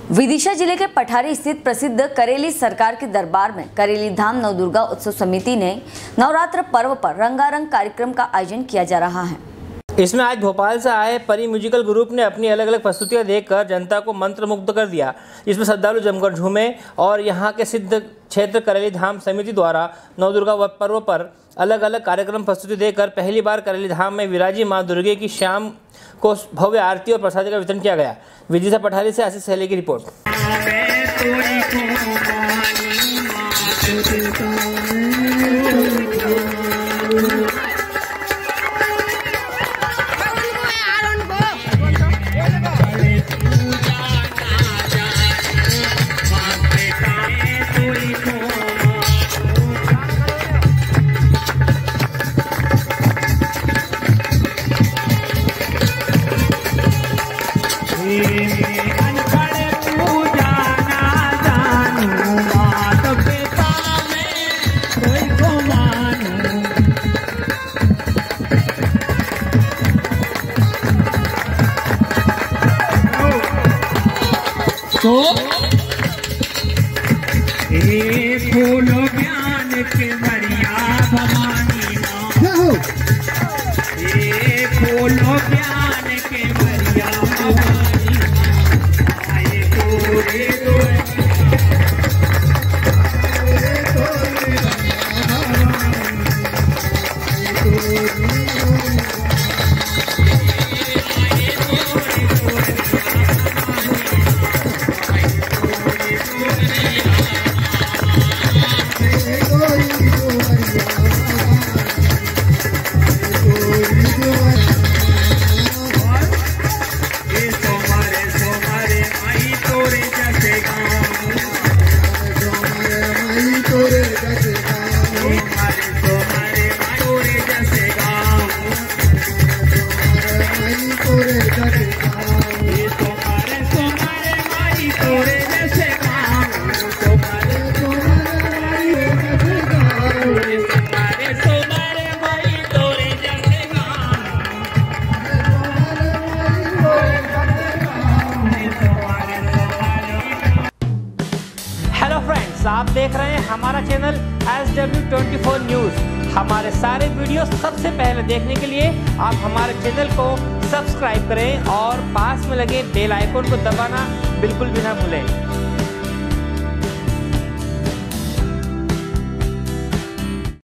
विदिशा जिले के पठारी स्थित प्रसिद्ध करेली सरकार के दरबार में करेली धाम नवदुर्गा उत्सव समिति ने नवरात्र पर्व पर रंगारंग कार्यक्रम का आयोजन किया जा रहा है। इसमें आज भोपाल से आए परी म्यूजिकल ग्रुप ने अपनी अलग अलग प्रस्तुतियां देकर जनता को मंत्रमुग्ध कर दिया। इसमें श्रद्धालु जमकर झूमे और यहाँ के सिद्ध क्षेत्र करेली धाम समिति द्वारा नवदुर्गा पर्व पर अलग अलग कार्यक्रम प्रस्तुति देकर पहली बार करेली धाम में विराजी मां दुर्गे की शाम को भव्य आरती और प्रसाद का वितरण किया गया। विदिशा पठारी से आशीष सहले की रिपोर्ट। फूलो ज्ञान के मरिया भवानी माँ, फूलो ज्ञान के मरिया भवानी आए गोरे आप देख रहे हैं हमारा चैनल SW24 न्यूज़। हमारे सारे वीडियो सबसे पहले देखने के लिए आप हमारे चैनल को सब्सक्राइब करें और पास में लगे बेल आइकन को दबाना बिल्कुल भी ना भूलें।